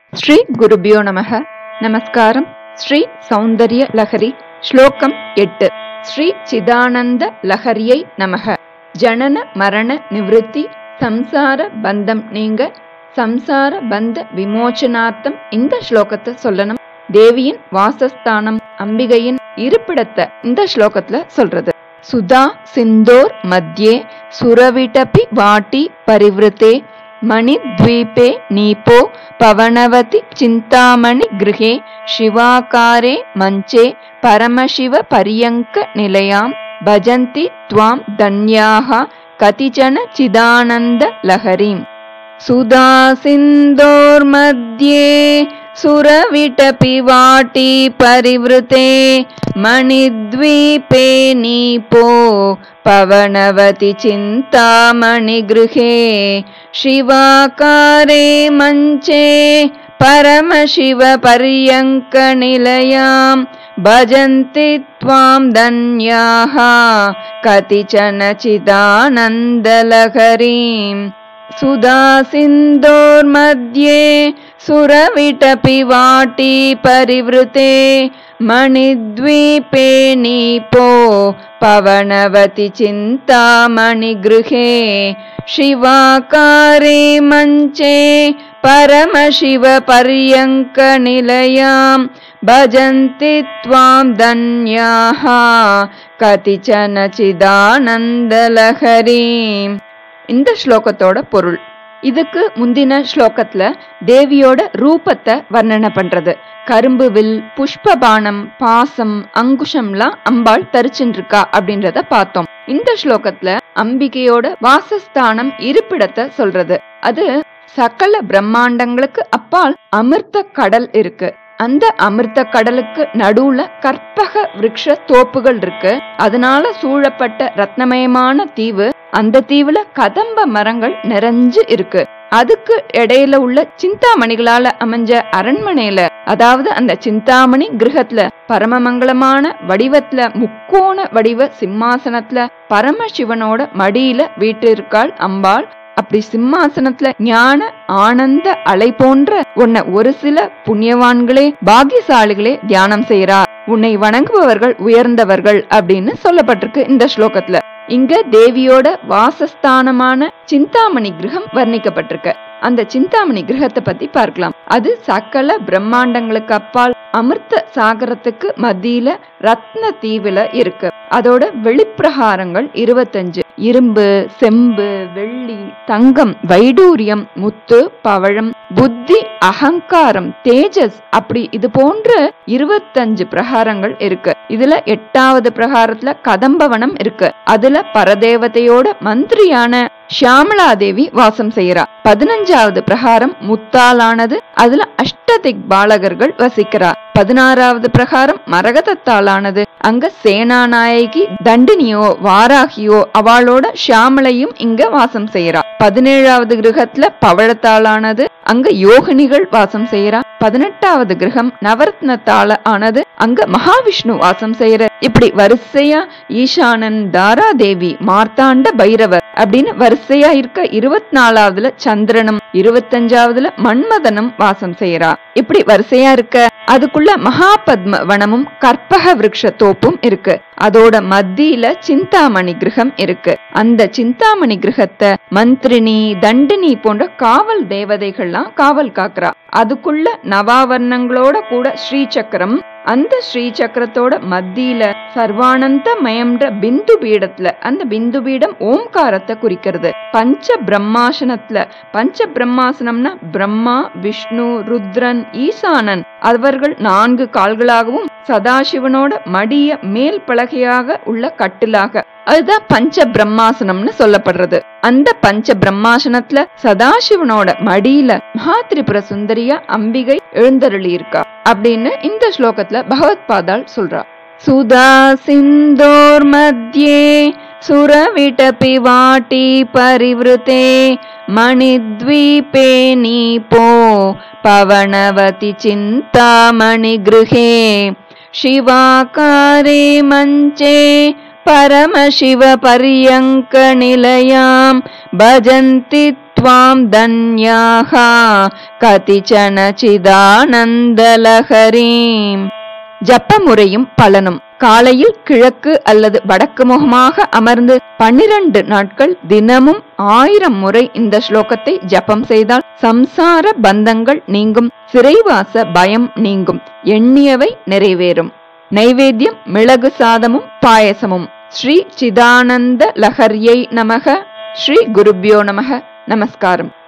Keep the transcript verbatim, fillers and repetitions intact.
ஸ்ரீ குருபியோ நமக. நமஸ்காரம். ஸ்ரீ சௌந்தர்ய லஹரி ஸ்லோகம் எட்டு. ஸ்ரீ சிதானந்த லஹரியை நமக. ஜனன மரண நிவிருத்தி சம்சார பந்தம் நீங்க சம்சார பந்த விமோச்சனார்த்தம் இந்த ஸ்லோகத்தை சொல்லணும். தேவியின் வாசஸ்தானம் அம்பிகையின் இருப்பிடத்தை இந்த ஸ்லோகத்துல சொல்றது. சுதா சிந்தோர் மத்தியே சுரவிடபி வாட்டி பரிவிருத்தே மணித்வீபே நீபோ பவனவதி சிந்தாமணி கிருஹே சிவாகாரே மஞ்சே பரமசிவ பரியங்க நிலையாம் பஜந்தி த்வாம் தன்யாஹ கதிஜன சிதானந்த லஹரீம். சுதா சிந்தோர் மத்தியே சுரவிடபி வாட்டி பரிவிருத்தே மணித்வீபே நீபோ பவனவதி சிந்தாமணி கிருஹே சிவாகாரே மஞ்சே பரமசிவ பரியங்க நிலையாம் பஜந்தி த்வாம் தன்யாஹ கதிஜன சிதானந்த லஹரீம். சுதா சிந்தோர் மத்தியே சுரவிடபி வாட்டி பரிவிருத்தே மணித்வீபே நீபோ பவனவதி சிந்தாமணி கிருஹே சிவாகாரே மஞ்சே பரமசிவ பரியங்க நிலையாம் பஜந்தி த்வாம் தன்யாஹ கதிஜன சிதானந்த லஹரீம். இந்த ஸ்லோகத்தோட பொருள். இதுக்கு முந்தின ஸ்லோகத்துல தேவியோட ரூபத்தை வர்ணனை பண்றது. கரும்பு வில், புஷ்பபானம், பாசம், அங்குஷம்லாம் அம்பாள் தரிச்சுட்டு இருக்கா அப்படின்றத பார்த்தோம். இந்த ஸ்லோகத்துல அம்பிகையோட வாசஸ்தானம் இருப்பிடத்தை சொல்றது. அது சகல பிரம்மாண்டங்களுக்கு அப்பால் அமிர்த கடல் இருக்கு. அந்த அமிர்த கடலுக்கு நடுவுல கற்பக விருட்ச தோப்புகள் இருக்கு. அதனால சூழப்பட்ட ரத்னமயமான தீவு. அந்த தீவுல கதம்ப மரங்கள் நிறைஞ்சு இருக்கு. அதுக்கு இடையில உள்ள சிந்தாமணிகளால அமைஞ்ச அரண்மனையில, அதாவது அந்த சிந்தாமணி கிரகத்துல பரமமங்கலமான வடிவத்துல முக்கோண வடிவ சிம்மாசனத்துல பரமசிவனோட மடியில வீற்றிருக்காள் அம்பாள். அப்படி சிம்மாசனத்துல ஞான ஆனந்த அலை போன்ற உன்னை ஒரு சில புண்ணியவான்களே பாகியசாலிகளே தியானம் செய்யறா. உன்னை வணங்குபவர்கள் உயர்ந்தவர்கள் அப்படின்னு சொல்லப்பட்டிருக்கு இந்த ஸ்லோகத்துல. இங்க தேவியோட வாசஸ்தானமான சிந்தாமணி கிரகம் வர்ணிக்கப்பட்டிருக்கு. அந்த சிந்தாமணி கிரகத்தை பத்தி பார்க்கலாம். அது சகல பிரம்மாண்டங்களுக்கு அப்பால் அமிர்த சாகரத்துக்கு மத்தியில ரத்ன தீவுல இருக்கு. அதோட வெளிப்பிரகாரங்கள் இருபத்தஞ்சு. இரும்பு, செம்பு, வெள்ளி, தங்கம், வைடூரியம், முத்து, பவழம், புத்தி, அகங்காரம், தேஜஸ், அப்படி இது போன்ற இருபத்தஞ்சு பிரகாரங்கள் இருக்கு. இதுல எட்டாவது பிரகாரத்துல கதம்பவனம் இருக்கு. அதுல பரதேவதையோட மந்திரியான ஷியாமளாதேவி வாசம் செய்யறா. பதினஞ்சாவது பிரகாரம் முத்தாலானது. அதுல அஷ்டதிக் பாலகர்கள் வசிக்கிறா. பதினாறாவது பிரகாரம் மரகதத்தாலானது. அங்க சேனாநாயகி தண்டினியோ வாராகியோ அவளோட ஷியாமளையும் இங்க வாசம் செய்யறா. பதினேழாவது கிரகத்துல பவழத்தாலானது. அங்க யோகினிகள் வாசம் செய்யறா. பதினெட்டாவது கிரகம் நவரத்னத்தால ஆனது. அங்க மகாவிஷ்ணு வாசம் செய்யற. இப்படி வரிசையா ஈசானன், தாராதேவி, மார்த்தாண்ட பைரவர் அப்படின்னு வரிசையா இருக்க. இருபத்தி நாலாவதுல சந்திரனும் இருபத்தஞ்சாவதுல மன்மதனும் வாசம் செய்யறா. இப்படி வரிசையா இருக்க. அதுக்குள்ள மகாபத்ம வனமும் கற்பக விருட்ச தோப்பும் இருக்கு. அதோட மத்தியில சிந்தாமணி கிரகம் இருக்கு. அந்த சிந்தாமணி கிரகத்தை மந்திரினி, தண்டினி போன்ற காவல் தேவதைகள்லாம் காவல் காக்குறா. அதுக்குள்ள நவாவர்ணங்களோட கூட ஸ்ரீசக்கரம். அந்த ஸ்ரீசக்கரத்தோட மத்தியில சர்வானந்த மயம்ன்ற பிந்து பீடத்துல, அந்த பிந்து பீடம் ஓம்காரத்தை குறிக்கிறது. பஞ்ச பிரம்மாசனத்துல, பஞ்ச பிரம்மாசனம்னா பிரம்மா, விஷ்ணு, ருத்ரன், ஈசானன் அவர்கள் நான்கு கால்களாகவும் சதாசிவனோட மடிய மேல் பலகையாக உள்ள கட்டிலாக, அதுதான் பஞ்ச பிரம்மாசனம்னு சொல்லப்படுறது. அந்த பஞ்ச பிரம்மாசனத்துல சதாசிவனோட மடியில மகா திரிபுர சுந்தரியா அம்பிகை எழுந்தருளி இருக்கா அப்படின்னு இந்த ஸ்லோகத்துல பகவத் பாதாள் சொல்றா. சுதா சிந்தோர் மத்தியே சுரவிடபி வாட்டி பரிவிருத்தே மணித்வீபே நீபோ பவனவதி சிந்தாமணி கிருஹே சிவாகாரே மஞ்சே परमशिव पर्यङ्क निलयां भजन्ति त्वां धन्याः कतिचन चिदानन्दलहरीम्. ஜப்ப முறையும் பலனும். காலையில் கிழக்கு அல்லது வடக்கு முகமாக அமர்ந்து பன்னிரண்டு நாட்கள் தினமும் ஆயிரம் முறை இந்த ஸ்லோகத்தை ஜபம் செய்தால் சம்சார பந்தங்கள் நீங்கும், சிறைவாச பயம் நீங்கும், எண்ணியவை நிறைவேறும். நைவேத்தியம் மிளகு சாதமும் பாயசமும். ஸ்ரீ சிதானந்த லஹர்யை நமக. ஸ்ரீ குருப்யோ நமக. நமஸ்காரம்.